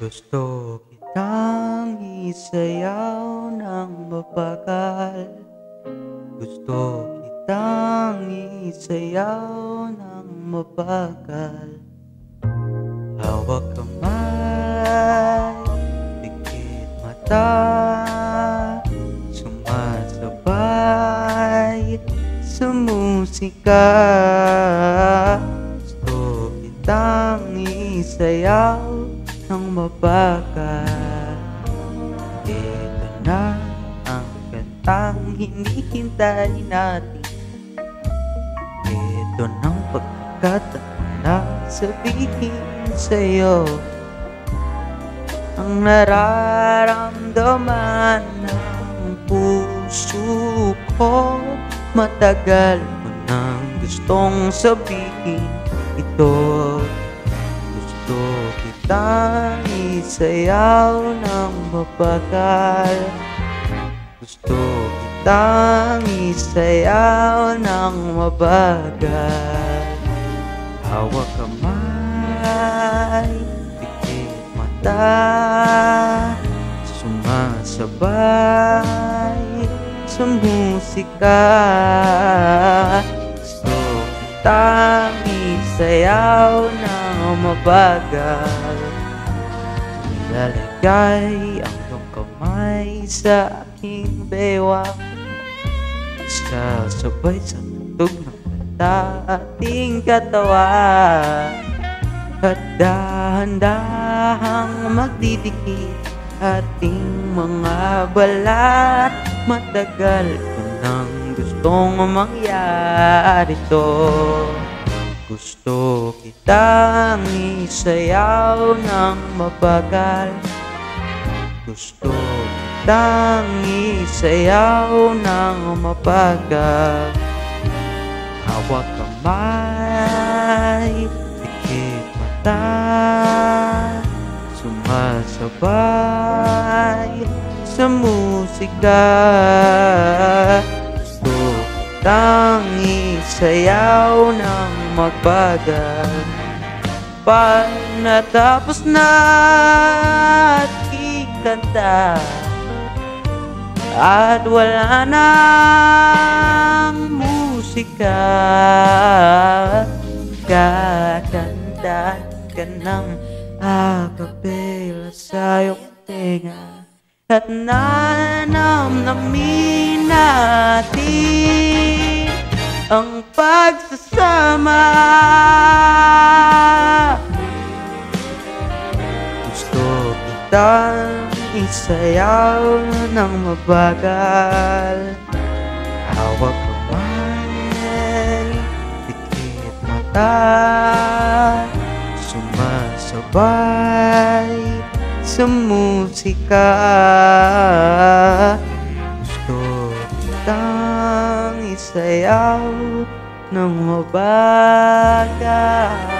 Gusto kitang isayaw ng mabagal. Gusto kitang isayaw ng mabagal. Hawak kamay, dikit mata, sumasabay sa musika. Gusto kitang isayaw ng mabagal. Ito na ang kantang hinihintay natin. Ito ng pagkakataon na sabihin sa'yo ang nararamdaman ng puso ko. Matagal ko nang gustong sabihin ito. Gusto kitang isayaw ng mabagal. Gusto kitang isayaw ng mabagal. Hawak kamay, dikit mata, sumasabay sa musika. Gusto kitang isayaw ng mabagal. Ilalagay ang iyong kamay sa aking bewang. Sasabay sa tugtog ng kanta ating katawan. At dahan-dahang magdidikit ating mga balat. Matagal ko nang gustong mangyari to. Gusto kitang isayaw ng mabagal. Gusto kitang isayaw ng mabagal. Hawak kamay, dikit mata, sumasabay sa musika. Gusto kitang isayaw ng mabagal. Pag natapos na aking kanta at wala nang musika, kakanta ka ng acapella sa iyong tenga. At nanamnamin natin ang pagsasama. Gusto kitang isayaw ng mabagal. Hawak kamay, dikit mata, sumasabay sa musika. Gusto kitang isayaw ng mabagal.